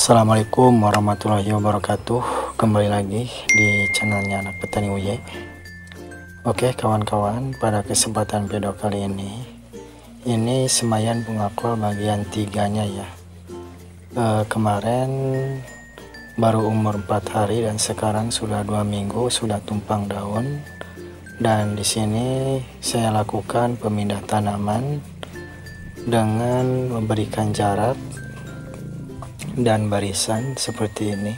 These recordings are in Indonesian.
Assalamualaikum warahmatullahi wabarakatuh. Kembali lagi di channelnya Anak Petani UY. Oke kawan-kawan, pada kesempatan video kali ini semaian bunga kol bagian 3-nya ya. Kemarin baru umur 4 hari dan sekarang sudah 2 minggu sudah tumpang daun. Dan di sini saya lakukan pemindah tanaman dengan memberikan jarak dan barisan seperti ini,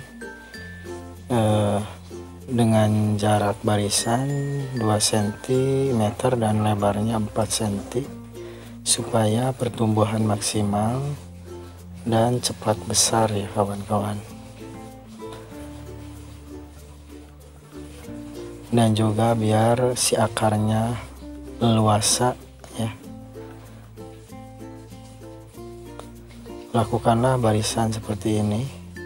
dengan jarak barisan 2 cm dan lebarnya 4 cm supaya pertumbuhan maksimal dan cepat besar ya kawan-kawan. Dan juga biar si akarnya leluasa ya. Lakukanlah barisan seperti ini.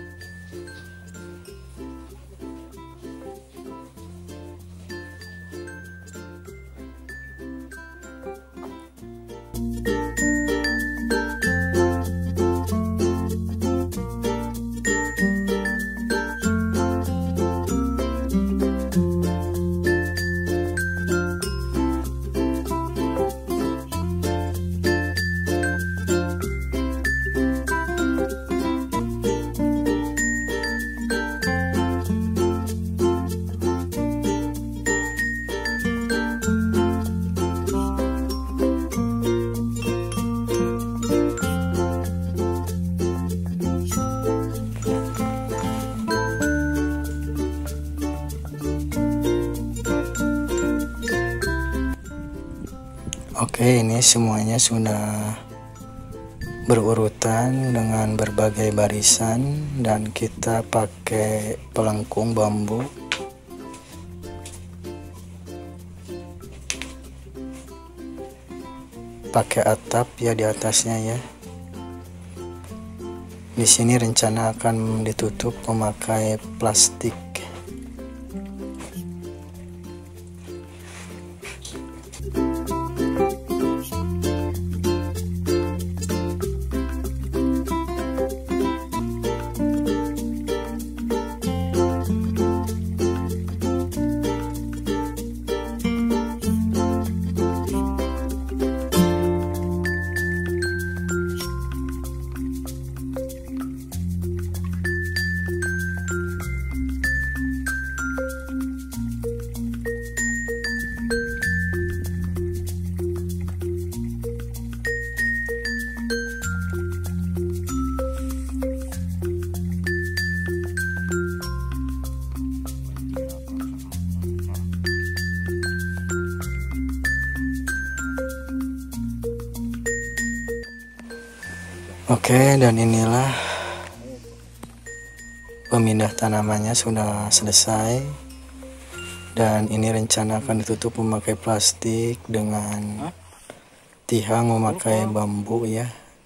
Oke, ini semuanya sudah berurutan dengan berbagai barisan dan kita pakai pelengkung bambu. Pakai atap ya di atasnya ya. Di sini rencana akan ditutup memakai plastik. Oke, dan inilah pemindah tanamannya sudah selesai. Dan ini rencana akan ditutup memakai plastik dengan tihang memakai bambu ya.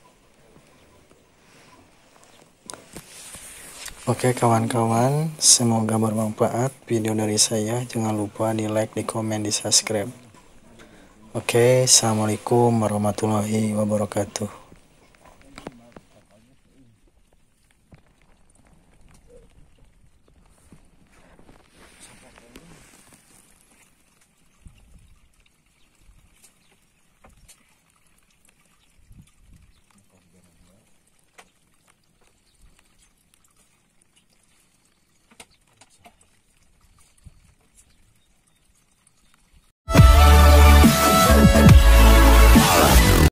Oke kawan-kawan, semoga bermanfaat video dari saya. Jangan lupa di like, di komen, di subscribe. Oke, assalamualaikum warahmatullahi wabarakatuh.